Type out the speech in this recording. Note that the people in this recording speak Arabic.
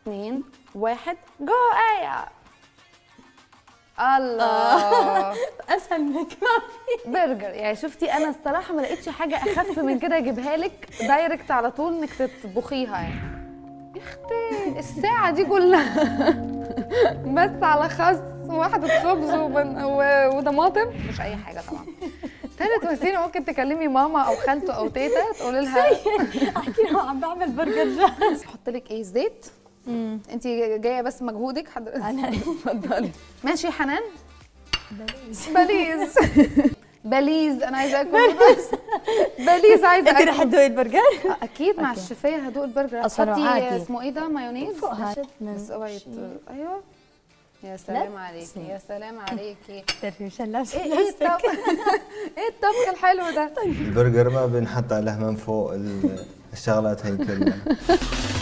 2 1 جو آية. الله اسهل من هيك ما في. برجر. يعني شفتي انا الصراحه ما لقيتش حاجه اخف من كده اجيبها لك دايركت على طول انك تطبخيها. يعني يا اختي الساعه دي كلها بس على خس وواحده خبز وطماطم، مش اي حاجه طبعا. تالت وسيله ممكن تكلمي ماما او خالته او تيتا تقولي لها احكي لهم عم بعمل برجر جاهز. احط لك ايه زيت. انت جايه بس مجهودك انا اتفضلي. ماشي يا حنان. بليز بليز بليز انا عايزه اكل بليز عايزه انت اكل. رح تدوقي البرجر؟ اكيد مع الشفايه هدوق البرجر. أصلاً هتحطي عادي. اسمه ايه ده مايونيز فوقها بس قريب. ايوه يا سلام عليكي يا سلام عليكي. بتعرفي مشلش ايه الطبخ ايه الطبخ الحلو ده. البرجر ما بنحط عليه من فوق الشغلات هي كلها.